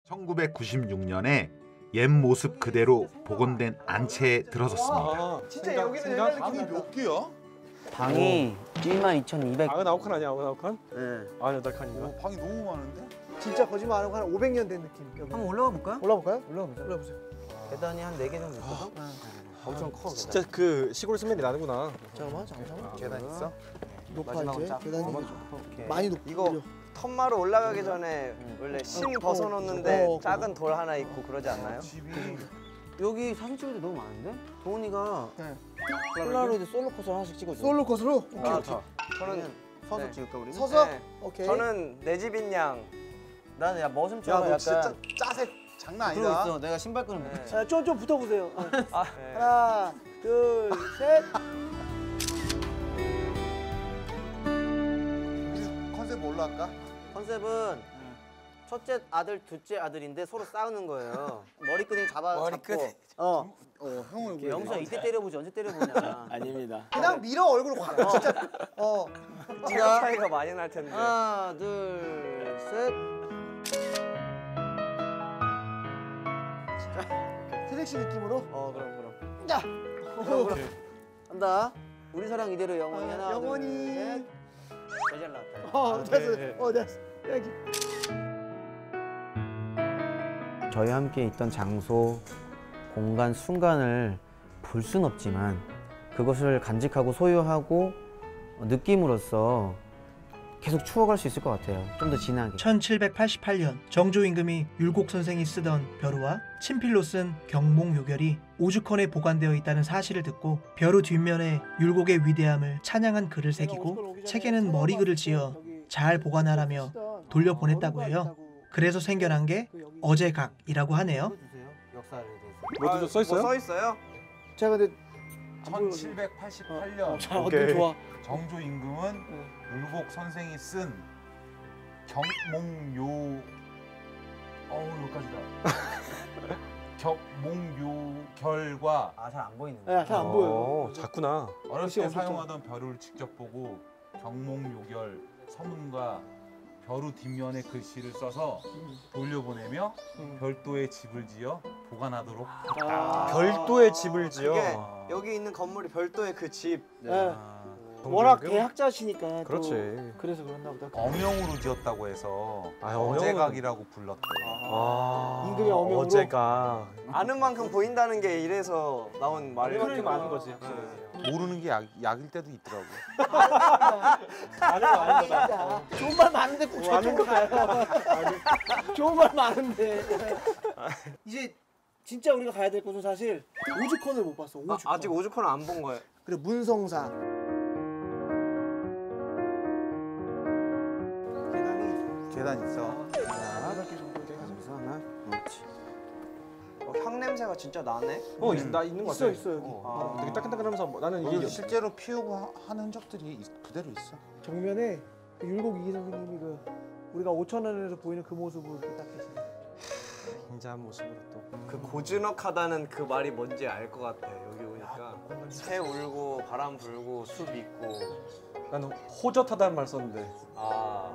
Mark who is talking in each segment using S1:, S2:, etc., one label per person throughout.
S1: 1996년에 옛 모습 그대로 복원된 안채에 들어섰습니다.
S2: 진짜 여기는 옛날
S3: 방이 몇 개야?
S4: 방이 12,200.
S2: 99칸 아니야, 99칸?
S4: 네.
S2: 98칸인가?
S3: 방이 너무 많은데?
S5: 진짜 거짓말 안 하고 한 500년 된 느낌. 여기.
S4: 한번 올라가 볼까요?
S5: 올라가 볼까요?
S4: 올라가 보세요. 계단이 한 4개 정도 있거든? 엄청 커.
S2: 진짜 그 시골 스멜이 나는구나.
S5: 잠깐만.
S3: 계단 있어?
S5: 높아
S4: 마지막은
S5: 이제.
S4: 작-
S5: 계단이
S4: 오케이.
S5: 많이 높고.
S6: 이거 턴마루 올라가기 전에 원래 심 벗어놓는데 작은 돌 하나 있고 그러지 않나요?
S3: 집이
S4: 여기 사진 찍을 때 너무 많은데? 동훈이가
S5: 네.
S4: 폴라로이드 솔로코스 하나씩 찍어줘.
S5: 솔로 컷으로? 오케이.
S6: 아,
S5: 오케이.
S6: 저는
S4: 서서
S6: 네.
S4: 찍을까 우리?
S5: 서서?
S6: 네.
S5: 오케이.
S6: 저는 내 집인 양.
S4: 나는 야 머슴처럼
S3: 야너
S4: 약간
S3: 진짜 짜색 장난
S4: 그러고
S3: 아니다.
S4: 있어. 내가 신발끈을 못
S6: 네.
S5: 자, 좀 붙어보세요.
S6: 아, 네.
S5: 하나, 둘, 셋.
S3: 우리 컨셉 뭘로 할까?
S4: 컨셉은 첫째 아들, 둘째 아들인데 서로 싸우는 거예요. 머리끈을 잡고.
S3: 형을
S4: 영수야 이때 때려보지 언제 때려보냐.
S7: 아닙니다.
S5: 그냥 밀어 얼굴 확. 진짜.
S6: 체력 차이가 많이 날 텐데.
S4: 하나, 둘, 셋.
S5: 트랙시 느낌으로.
S4: 그럼.
S5: 자.
S4: 간다. 우리 사랑 이대로 영원히 하나,
S5: 영원히.
S4: 둘, 셋. 제일 잘 나왔다.
S5: 됐어. 됐어. 여기.
S4: 저희 함께 있던 장소, 공간, 순간을 볼 순 없지만 그것을 간직하고 소유하고 느낌으로써 계속 추억할 수 있을 것 같아요. 좀 더 진하게.
S8: 1788년 정조 임금이 율곡 선생이 쓰던 벼루와 친필로 쓴 경몽요결이 오죽헌에 보관되어 있다는 사실을 듣고 벼루 뒷면에 율곡의 위대함을 찬양한 글을 새기고 책에는 머리글을 지어 잘 보관하라며 돌려보냈다고 해요. 그래서 생겨난 게 어제각이라고 하네요.
S4: 역사를 대해서.
S2: 뭐도 써 있어요?
S6: 뭐 써 있어요?
S5: 제가 근데
S3: 1788년
S5: 자,
S2: 오케이.
S5: 어떤 좋아.
S3: 정조 임금은 율곡 선생이 쓴 경몽요 여기까지다. 경몽요결과
S6: 아, 잘 안 보이는
S5: 야, 잘 안 보여요.
S2: 작구나.
S3: 어렸을 때
S5: 없었죠.
S3: 사용하던 벼루를 직접 보고 경몽요결 서문과 벼루 뒷면에 글씨를 써서 돌려보내며 별도의 집을 지어 보관하도록
S2: 별도의 집을 지어.
S6: 그게 여기 있는 건물이 별도의 그 집.
S5: 네.
S2: 정조
S5: 워낙
S2: 임금?
S5: 대학자시니까. 또
S2: 그렇지.
S5: 그래서 그런가 보다.
S3: 엄영으로 지었다고 해서
S2: 아, 엄영은-
S3: 어제각이라고 불렀대.
S5: 임금의 어명으로?
S2: 어제가.
S6: 아는 만큼 보인다는 게 이래서 나온 말이에요.
S2: 그렇게 많은 거지.
S3: 모르는 게 약일 때도 있더라고.
S5: 아니다. 좋은 말 많은데 꼭 저쪽으로 가요. 좋은 말 많은데. 이제 진짜 우리가 가야 될 곳은 사실 오죽헌을 못 봤어. 오죽헌.
S6: 아직 오죽헌을 안 본 거예요.
S5: 그리고 문성사. 계단이
S3: 계단 있어.
S5: 400개 정도 돼가지고.
S4: 하나. 그렇지.
S6: 향 냄새가 진짜 나네.
S2: 나 있는 거 같아.
S5: 있어 여기.
S2: 되게 따끈따끈하면서 나는 이게
S3: 실제로 피우고 하는 흔적들이 그대로 있어.
S5: 정면에 그 율곡 이기 선생님이 그 우리가 5,000원에서 보이는 그 모습으로 이렇게 딱 계시네.
S2: 인자한 모습으로 또.
S6: 그 고즈넉하다는 그 말이 뭔지 알 것 같아. 여기 오니까 새 울고 바람 불고 숲 있고.
S2: 나는 호젓하다는 말 썼는데.
S6: 아.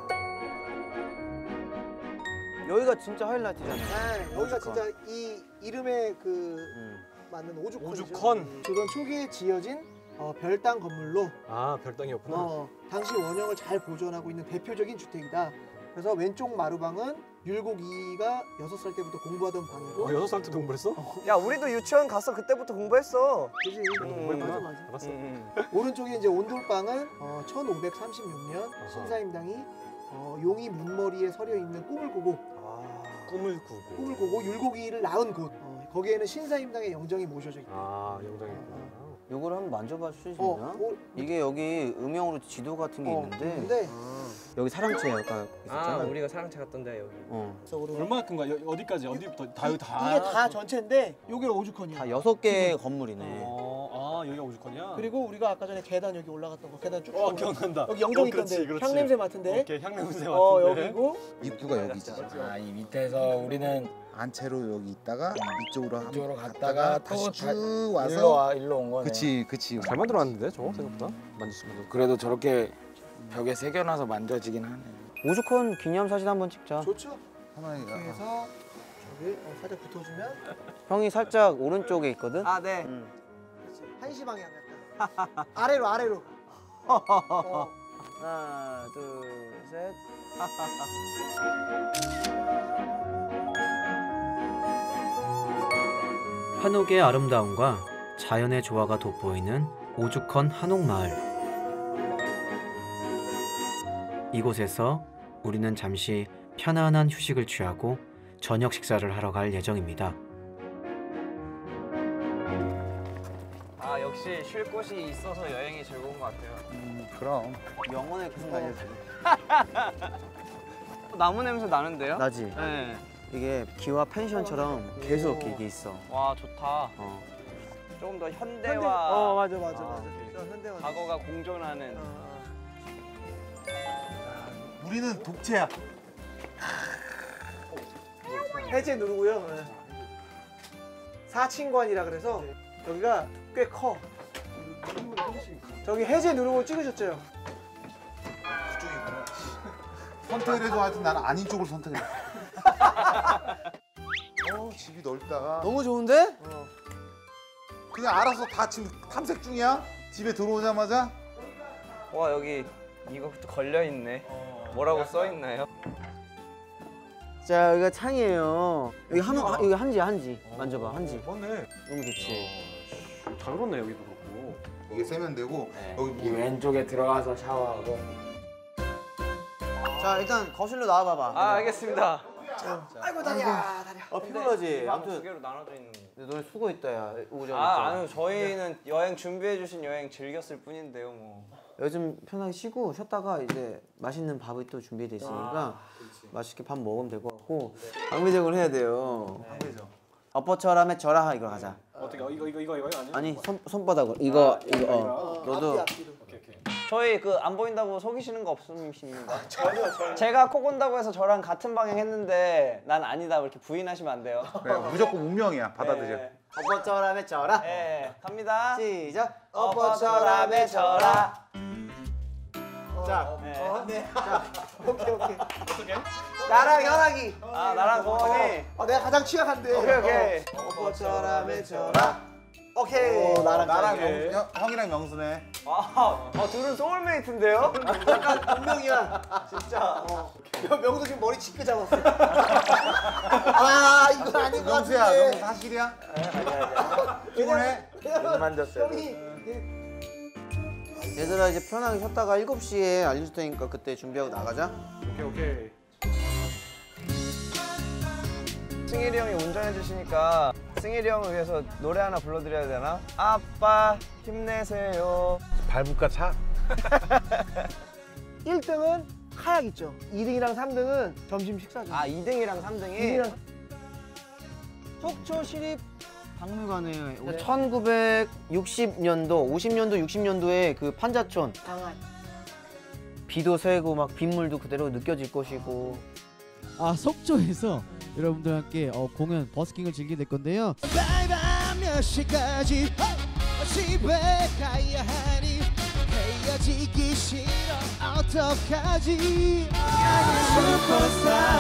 S4: 여기가 진짜 하이라이트잖아.
S5: 네, 여기가 진짜 이 이름에 그 맞는 오죽헌.
S2: 오죽헌.
S5: 조선 초기에 지어진 별당 건물로
S2: 아, 별당이었구나.
S5: 당시 원형을 잘 보존하고 있는 대표적인 주택이다. 그래서 왼쪽 마루방은 율곡 이가 6살 때부터 공부하던 방이고.
S2: 6살 때도 공부를 했어?
S6: 야, 우리도 유치원 갔어. 그때부터 공부했어.
S5: 그지?
S2: 공부했구나.
S5: 맞아.
S2: 알았어.
S5: 오른쪽에 이제 온돌방은 1536년 신사임당이 용이 문머리에 서려 있는 꿈을 꾸고
S2: 꿈을 꾸고.
S5: 꿈을 꾸고 율곡이를 낳은 곳. 거기에는 신사임당의 영정이 모셔져 있다.
S2: 아, 영장이구나.
S4: 요걸 한번 만져봐 주실 수
S5: 어,
S4: 있나?
S5: 뭐-
S4: 이게 여기 음영으로 지도 같은 게 있는데
S5: 근데
S4: 여기 사랑채 아까 있었잖아.
S6: 우리가 사랑채 갔던데 여기.
S2: 얼마나 큰 거야? 어디까지? 어디부터? 다
S5: 이게 다 전체인데 여기가 오죽헌이야.
S4: 다 6개의 건물이네.
S2: 여기가 오죽헌이야?
S5: 그리고 우리가 아까 전에 계단 여기 올라갔던 거 계단 쭉
S2: 기억난다.
S5: 여기 영정
S2: 그렇지,
S5: 있던데
S2: 그렇지.
S5: 향 냄새 맡은데.
S2: 오케이, 향 냄새 맡은데.
S5: 여기고
S3: 입구가 여기지.
S7: 이 밑에서 우리는
S3: 안채로 여기 있다가 이쪽으로
S7: 이쪽으로 갔다가 또
S3: 다시 쭉 와서
S7: 일로 온 거네.
S3: 그치.
S2: 잘 만들어놨는데 저거 생각보다 만졌으면.
S7: 그래도 저렇게 벽에 새겨놔서 만져지긴 하네.
S4: 오죽헌 기념 사진 한번 찍자.
S5: 좋죠.
S3: 하나이가
S5: 그래서 여기 살짝 붙어주면
S4: 형이 살짝 오른쪽에 있거든.
S6: 아 네.
S5: 그렇지. 한시 방향 약간. 아래로 아래로.
S4: 하나, 둘, 셋. 한옥의 아름다움과 자연의 조화가 돋보이는 오죽헌 한옥마을. 이곳에서 우리는 잠시 편안한 휴식을 취하고 저녁 식사를 하러 갈 예정입니다.
S6: 아 역시 쉴 곳이 있어서 여행이 즐거운 것 같아요.
S3: 그럼.
S4: 영혼의 공간이지.
S6: 나무 냄새 나는데요?
S4: 나지?
S6: 네.
S4: 이게 기와 펜션처럼 계속 이게 있어.
S6: 와 좋다. 조금 더 현대와
S5: 맞아.
S6: 아,
S5: 현대화.
S6: 과거가 공존하는.
S1: 우리는 독채야.
S5: 해제 누르고요. 네. 사친관이라 그래서 여기가 꽤 커. 저기 해제 누르고 찍으셨죠?
S3: 선택을 해도 하여튼 나는 아닌 쪽을 선택했어. 집이 넓다.
S5: 너무 좋은데?
S3: 그냥 알아서 다 지금 탐색 중이야? 집에 들어오자마자?
S6: 와 여기 이거부터 걸려 있네. 뭐라고 써 있나요?
S4: 자, 여기가 창이에요. 여기 여기 한지. 만져봐, 한지.
S2: 맞네.
S4: 너무 좋지.
S2: 잘 그렇네 여기도 그렇고.
S3: 이게 세면되고 여기
S7: 이 왼쪽에 들어가서 샤워하고.
S4: 자, 일단 거실로 나와봐봐.
S6: 아 알겠습니다.
S5: 아이고 다리야.
S4: 피곤하지.
S6: 두
S4: 아무튼
S6: 개로 나눠져 있는 거.
S4: 너네 수고했다야. 오자마자.
S6: 아니요 저희는 여행 준비해 주신 여행 즐겼을 뿐인데요 뭐.
S4: 요즘 편하게 쉬고 쉬었다가 이제 맛있는 밥이 또 준비돼 있으니까 맛있게 밥 먹으면 될 것 같고 방배정을 해야 돼요. 엎어쳐라 매쳐라 이거 하자.
S2: 어떻게 이거 아니야?
S4: 아니 손바닥으로 이거 너도
S5: 앞뒤로.
S2: 오케이.
S6: 저희 그 안 보인다고 속이시는 거 없으십니까? 전혀. 제가 코 골다고 해서 저랑 같은 방향 했는데 난 아니다 이렇게 부인하시면 안 돼요.
S3: 그래, 무조건 운명이야. 받아들여.
S6: 네.
S4: 엎어쳐라 매쳐라.
S6: 네, 갑니다.
S4: 시작.
S6: 엎어쳐라 매쳐라.
S4: 자,
S6: 네.
S5: 오케이.
S2: 어떻게?
S5: 나랑 현아기.
S6: 아 나랑 동원이.
S5: 내가 가장 취약한데.
S6: 오케이.
S5: 엎어쳐라 매쳐라. 오케이.
S3: 나랑
S2: 오케이.
S3: 형이랑 명수네.
S6: 둘은 소울메이트인데요?
S5: 약간 운명이야. 진짜. 명도 지금 머리 짙게 잡았어. 아 이거 아닌 것
S3: 명수야,
S5: 같은데.
S3: 명수 사실이야? 피곤해?
S7: 만졌어요.
S5: 형이
S4: 얘들아 이제 편하게 쉬었다가 7시에 알려줄 테니까 그때 준비하고 나가자.
S2: 오케이.
S6: 승일이 형이 운전해 주시니까 승일이 형을 위해서 노래 하나 불러드려야 되나? 아빠 힘내세요.
S1: 밟을까 차?
S5: 1등은 카약 있죠. 2등이랑 3등은 점심 식사죠.
S6: 아 2등이랑 3등이?
S5: 2등이랑
S4: 속초 시립 박물관이에요. 1960년도, 50년도, 60년도에 그 판자촌
S5: 강한.
S4: 비도 새고 막 빗물도 그대로 느껴질 것이고.
S9: 아 속초에서 여러분들과 함께 공연 버스킹을 즐기게 될 건데요.
S10: 밤 몇 시까지 집에 가야 하니 헤어지기 싫어 어떡하지 슈퍼스타